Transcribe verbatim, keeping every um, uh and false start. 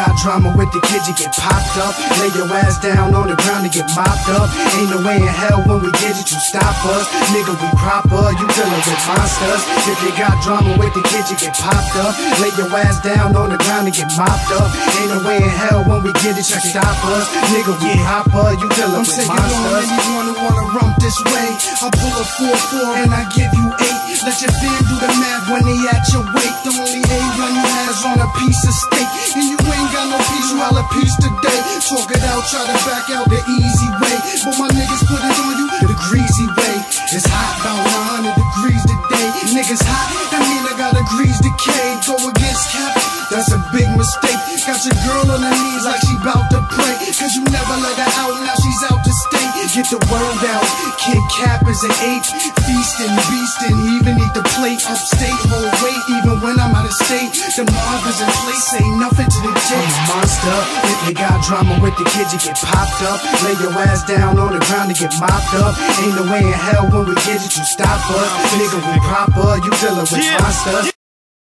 got drama with the kid, you get popped up. Lay your ass down on the ground and get mopped up. Ain't no way in hell when we get it, you stop us. Nigga, we proper, you dealing with monsters. If you got drama with the kid, you get popped up. Lay your ass down on the ground and get mopped up. Ain't no way in hell when we get it, you stop us. Nigga, we proper, you dealing with monsters. I'm taking on anyone who wanna rump this way. I pull a four four and I give you eight. Let your fan do the math when they at your weight. The only A one you has on a piece of steak, and you ain't got no peace, you all a piece today. Talk it out, try to back out the easy way, but my niggas put it on you the greasy way. It's hot, about nine hundred degrees today. Niggas hot, that mean I got a grease decay. Go against Cap, that's a big mistake. Got your girl on her knees like she bout to pray, cause you never let her out, now she's out to stay. Get the word out, Kid Cap is an ape. Feastin', beastin', even eat the plate. Upstate, hold weight, even when I'm out of state. The mob is in place, say nothing to the J. Monster, if you got drama with the kid, you get popped up. Lay your ass down on the ground and get mopped up. Ain't no way in hell when we get it, you stop us. Nigga, we proper, you dealing with monsters.